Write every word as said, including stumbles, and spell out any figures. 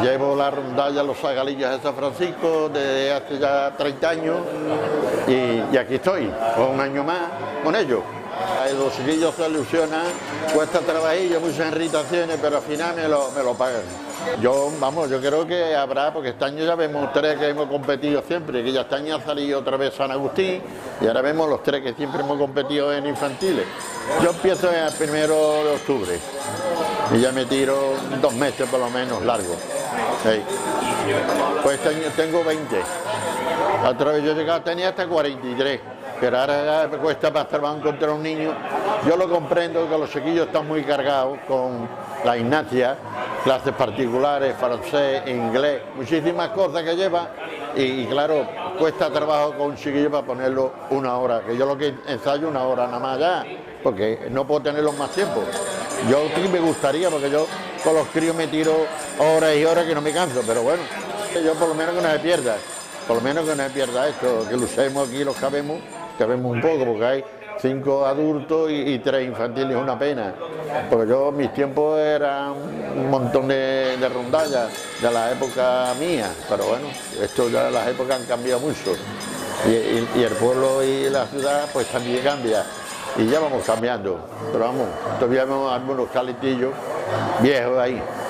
llevo la rondalla Los Zagalillos de San Francisco desde hace ya treinta años y, y aquí estoy, un año más con ellos. A los chiquillos se ilusionan, cuesta trabajillo, muchas irritaciones, pero al final me lo, me lo pagan. Yo, vamos, yo creo que habrá, porque este año ya vemos tres que hemos competido siempre, que ya este año ha salido otra vez San Agustín, y ahora vemos los tres que siempre hemos competido en infantiles. Yo empiezo el primero de octubre, y ya me tiro dos meses por lo menos largo. Sí. Pues este año tengo veinte. Otra vez yo he llegado, tenía hasta cuarenta y tres. Pero ahora ya me cuesta más trabajo encontrar un niño. Yo lo comprendo que los chiquillos están muy cargados con la gimnasia, clases particulares, francés, inglés, muchísimas cosas que lleva y, y claro, cuesta trabajo con un chiquillo para ponerlo una hora, que yo lo que ensayo una hora nada más ya, porque no puedo tenerlo más tiempo. Yo sí me gustaría, porque yo con los críos me tiro horas y horas que no me canso, pero bueno, yo por lo menos que no se pierda, por lo menos que no se pierda esto, que lucemos aquí los cabemos. Que vemos un poco, porque hay cinco adultos y, y tres infantiles, una pena. Porque yo, mis tiempos eran un montón de, de rondallas de la época mía, pero bueno, esto ya las épocas han cambiado mucho. Y, y, y el pueblo y la ciudad pues también cambia. Y ya vamos cambiando, pero vamos, todavía vemos algunos caletillos viejos ahí.